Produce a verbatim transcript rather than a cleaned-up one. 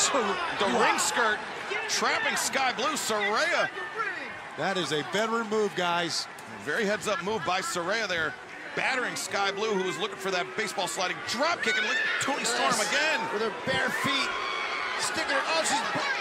The ring skirt trapping Skye Blue. Saraya. That is a veteran move, guys. Very heads-up move by Saraya there, battering Skye Blue, who was looking for that baseball sliding drop kick, and look, Toni Storm again. With her bare feet, sticking it. Oh, she's